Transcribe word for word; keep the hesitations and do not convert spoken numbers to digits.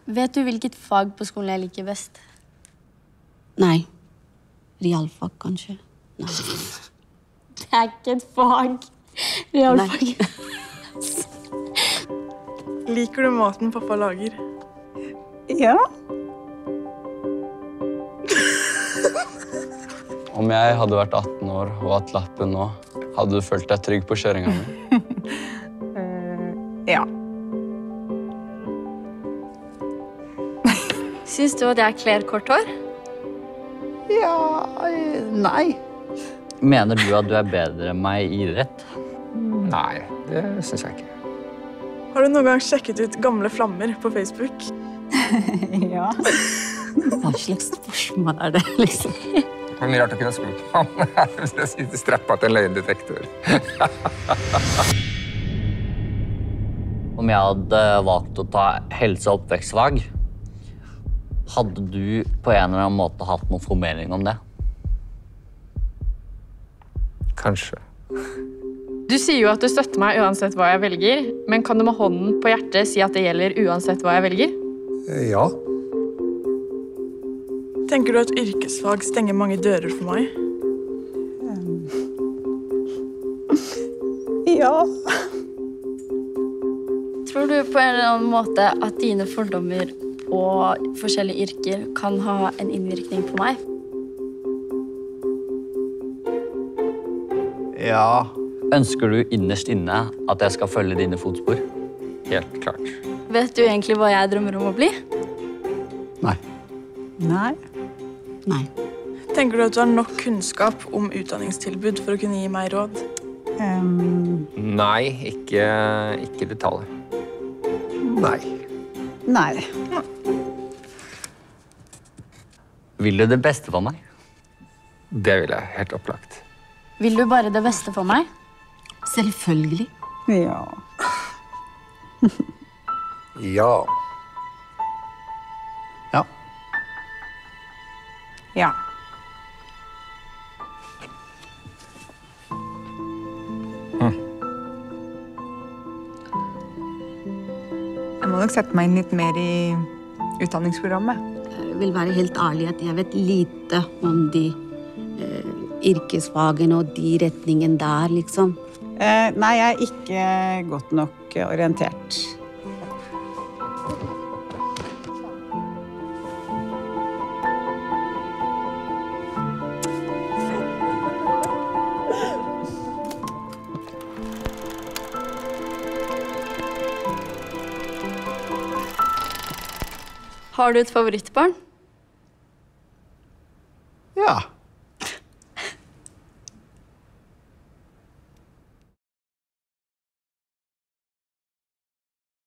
Vet du hvilket fag på skolen jeg liker best? Nei. Realfag, kanskje. Nei. Det er ikke et fag. Realfag. Liker du maten pappa lager? Ja. Om jeg hadde vært atten år og hatt lappen nå, hadde du følt deg trygg på kjøringen min? uh, ja. Syns du at jeg kler kort hår? Ja, nei. Mener du at du er bedre enn meg i idrett? Nei, det synes jeg ikke. Har du noen gang sjekket ut gamle flammer på Facebook? Ja. Hva slags spørsmål er det, liksom? Det er mye rart å kunne spurt ham. Jeg sitter strappet til en løgndetektor. Om jeg hadde valgt å ta helse- og oppvekstfag, hadde du på en eller annen måte hatt noen formening om det? Kanskje. Du sier jo at du støtter meg uansett hva jeg velger, men kan du med hånden på hjertet si at det gjelder uansett hva jeg velger? Ja. Tenker du at yrkesfag stenger mange dører for meg? Ja. Tror du på en eller annen måte at dine fordommer på forskjellige yrker kan ha en innvirkning på meg? Ja. Ønsker du innerst inne at jeg skal følge dine fotspor? Helt klart. Vet du egentlig hva jeg drømmer om å bli? Nei. Nei. Nei. Tenker du at du har nok kunnskap om utdanningstilbud for å kunne gi meg råd? Um, Nei, ikke, ikke detaljer. Nei. nei. Vil du det beste for meg? Det vil jeg, helt opplagt. Vil du bare det beste for meg? Selvfølgelig. Ja. Ja. Ja. Ja. Jeg må nok sette meg inn litt mer i utdanningsprogrammet. Jeg vil være helt ærlig at jeg vet lite om de eh, yrkesfagene og de retningen der, liksom. Eh, nei, jeg er ikke godt nok orientert. Har du et favorittbarn? Ja.